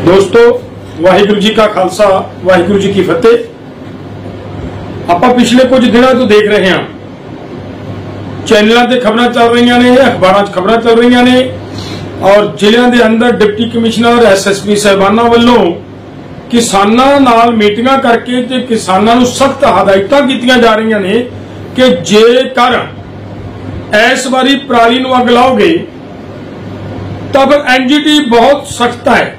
दोस्तों वाहिगुरू जी का खालसा वाहिगुरू जी की फतेह। ਆਪਾਂ पिछले कुछ दिनों तो देख रहे हैं चैनलों से खबरें चल रही ने, अखबारों च खबरें चल रही ने और जिलों के अंदर डिप्टी कमिश्नर SSP साहिबाना वालों किसानों नाल मीटिंगां करके ते किसानों नूं सख्त हदायतां कीतियां जा रही ने कि जेकर इस बारी पराली नूं अग लाओगे तब NGT बहुत सख्त है,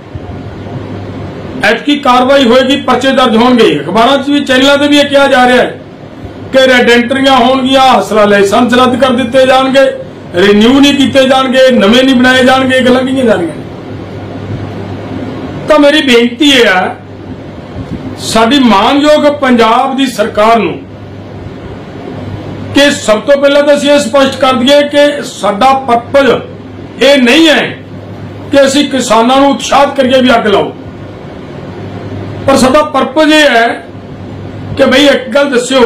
ऐतकी कार्रवाई होगी, पर्चे दर्ज होंगे। अखबारों भी चैनलों से भी यह कहा जा रहा है कि रेड एंट्रियां होंगियां, हसला लाइसेंस रद्द कर दिते जाएंगे, रिन्यू नहीं किए जाएंगे, नवे नहीं बनाए जाएंगे, गल्लां कीतियां जा रही। तो मेरी बेनती है साडी मानयोग पंजाब दी सरकार नूं कि सब तो पहले तो असीं स्पष्ट कर दिए कि साडा पर्पज ये नहीं है कि असीं किसानों नूं उत्साहित करिए भी अग लाओ, पर साडा पर्पज ये है कि बई एक गल दस्यो,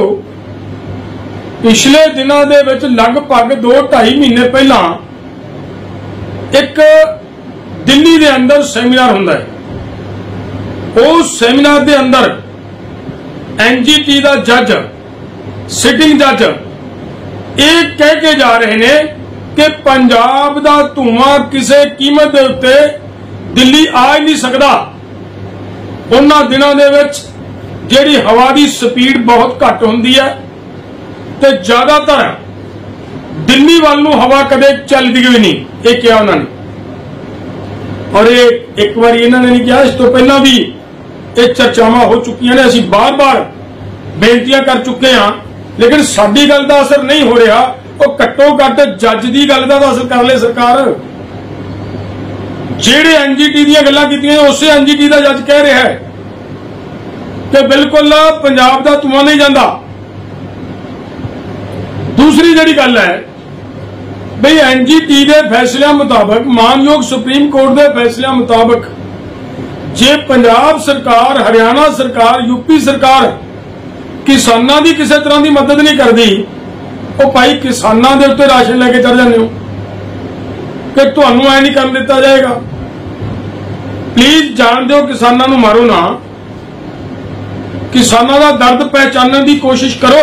पिछले दिनों दे विच लगभग 2-2.5 महीने पहला एक दिल्ली दे अंदर सैमीनार हुंदा है। उस सैमीनार दे अंदर NGT दा जज, सिटिंग जज ये कह के जा रहे ने कि पंजाब दा धुआं किसी कीमत दे उत्ते दिल्ली आ ही नहीं सकता। उन्हां दिनां दे विच जिहड़ी हवा की स्पीड बहुत घट हुंदी है ते ज्यादातर दिल्ली वाल नूं हवा कदे चलदी ही नहीं, ये कहा उन्होंने। और ये एक बार इन्होंने नहीं कहा, इस तो पहला भी ये चर्चावां हो चुकियां ने, असीं बार बार बेनतियां कर चुके हैं, लेकिन साडी गल दा असर नहीं हो रहा। वो घट्टो घट जज की गल दा असर कर ले सरकार। जेड़े NGT दीयां गल्लां कीतियां उसे NGT दा जज कह रहा है कि बिल्कुल पंजाब दा धुआं नहीं जांदा। दूसरी जिहड़ी गल है बई NGT दे फैसलिਆਂ मुताबक, मानयोग सुप्रीम कोर्ट दे फैसलिਆਂ मुताबक जे पंजाब सरकार, हरियाणा सरकार, यूपी सरकार किसानों की किसी तरह की मदद नहीं करती, वो भाई किसानों के उत्ते राशन लेके चढ़ जाते हो कि तुहानू ऐ नहीं कर दिता जाएगा। प्लीज जान दो, किसानों नू मारो ना, किसानों का दर्द पहचानने की कोशिश करो।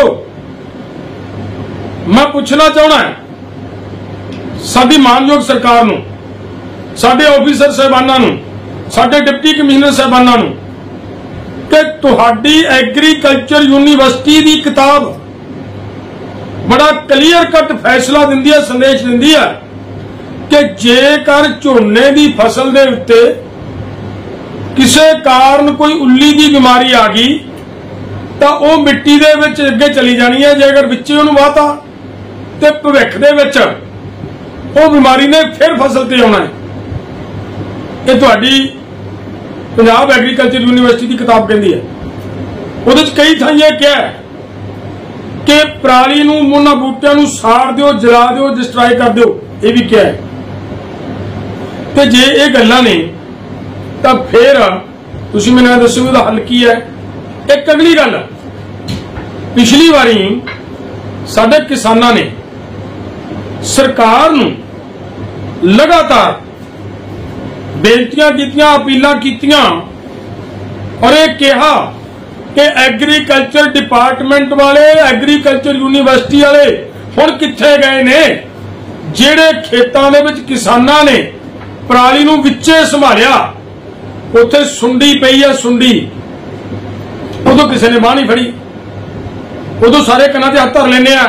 मैं पूछना चाहना है साडी मानयोग सरकार नू, साडे ऑफिसर साहिबाना नू, साडे डिप्टी कमिश्नर साहिबाना नू कि तुहाडी एग्रीकल्चर यूनिवर्सिटी की किताब बड़ा क्लीयर कट फैसला दिंदी है, संदेश दिंदी है कि जेकर झोने की फसल दे उत्ते किसी कारण कोई उल्ली की बीमारी आ गई तो वह मिट्टी दे विच अगे चली जानी है। जे अगर विच उहनूं वाहता तो भविख दे विच वो बीमारी ने फिर फसल ते आउणा है। ये तुहाडी पंजाब एग्रीकल्चर यूनिवर्सिटी की किताब कहती है। उहदे च कई थाइयां क्या है कि पराली नूं, उन्हां बूटियां नूं साड़ दिओ, जला दिओ, डिस्ट्रॉय कर दिओ, ये भी क्या है। तो जे ये गल्लां ने तो फिर तुसीं मैनूं दस्सो इहदा हल की है। एक अगली गल, पिछली वारी साडे किसानां ने सरकार नूं लगातार बेनतियां कीतियां, अपीलां कीतियां और ये कहा कि एग्रीकल्चर डिपार्टमेंट वाले, एग्रीकल्चर यूनिवर्सिटी वाले हुण कित्थे गए ने, जिहड़े खेतां दे विच किसानां ने पराली नूं विच्चे संभालिया, उत्थे सुंडी पई है, सुंडी। उदों किसी ने बांह नहीं फड़ी, उदों सारे कन्नां ते हत्थ धर लैंदे आ।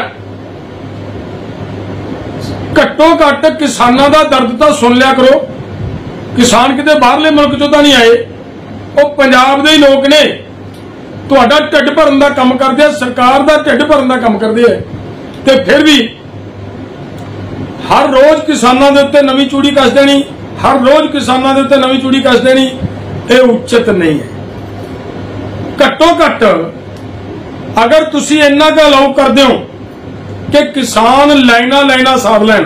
घट्टो घट किसानों का दर्द तो सुन लिया करो। किसान किते बाहरले मुल्क चों तां नहीं आए, वो पंजाब दे ही लोग ने। तुहाडा ढिड भरन दा काम करदे आ, सरकार दा ढिड भरन दा काम करदे आ, ते फिर भी हर रोज किसानों के उत्ते नवीं चूड़ी कस देनी, हर रोज किसानों के उत्ते नवीं चूड़ी कस देनी, ये उचित नहीं है। घट्टो घट अगर तुसीं इन्ना क अलाउ करदे हो कि किसान लाइना साफ लैन,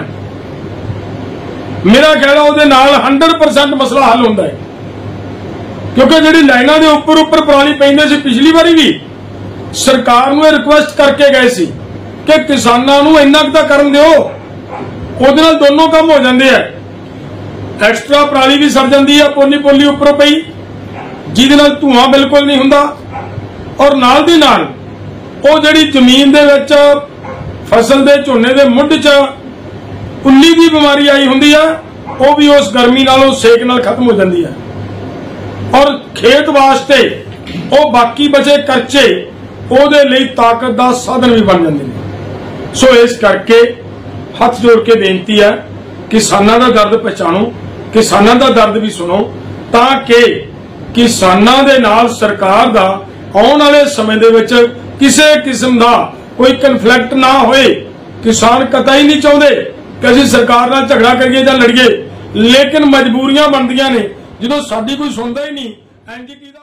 मेरा ख्याल है उहदे नाल 100% मसला हल होंदा है। क्योंकि जिहड़ी लाइना दे उपर पराली पैंदे सी, पिछली बारी भी सरकार नूं रिक्वेस्ट करके गए सी कि किसानां नूं इन्ना क तां करन दिओ, उहदे नाल दोनों काम हो जांदे आ। एक्स्ट्रा पराली भी सड़ जाती है पोली पोली उपरों पई, जिहदे नाल धुआं बिल्कुल नहीं हुंदा। और नाल दी नाल ਉਹ ਜਿਹੜੀ ਜ਼ਮੀਨ ਦੇ ਵਿੱਚ फसल ਦੇ ਝੋਨੇ ਦੇ ਮੁੱਢ 'ਚ ਉੱਲੀ ਦੀ ਬਿਮਾਰੀ ਆਈ ਹੁੰਦੀ ਆ, ਉਹ ਵੀ ਉਸ ਗਰਮੀ ਨਾਲ ਉਹ ਸੇਕ ਨਾਲ ਖਤਮ ਹੋ ਜਾਂਦੀ ਹੈ। ਔਰ ਖੇਤ ਵਾਸਤੇ ਉਹ ਬਾਕੀ ਬਚੇ ਕਰਚੇ ਉਹਦੇ ਲਈ ਤਾਕਤ ਦਾ ਸਾਧਨ ਵੀ ਬਣ ਜਾਂਦੇ ਨੇ। ਸੋ ਇਸ ਕਰਕੇ ਹੱਥ ਜੋੜ ਕੇ ਬੇਨਤੀ ਹੈ, ਕਿਸਾਨਾਂ ਦਾ ਦਰਦ ਪਛਾਣੋ, ਕਿਸਾਨਾਂ ਦਾ ਦਰਦ ਵੀ ਸੁਣੋ, ਤਾਂ ਕਿ ਕਿਸਾਨਾਂ ਦੇ ਨਾਲ ਸਰਕਾਰ ਦਾ ਆਉਣ ਵਾਲੇ ਸਮੇਂ ਦੇ ਵਿੱਚ ਕਿਸੇ किस्म का कोई कन्फ्लिक्ट ना होए। किसान कतई नहीं चाहते कि असीं सरकार नाल झगड़ा करिए जां लड़िए, लेकिन मजबूरियां बनदियां ने, जदों साडी कोई सुनदा ही नहीं। NGT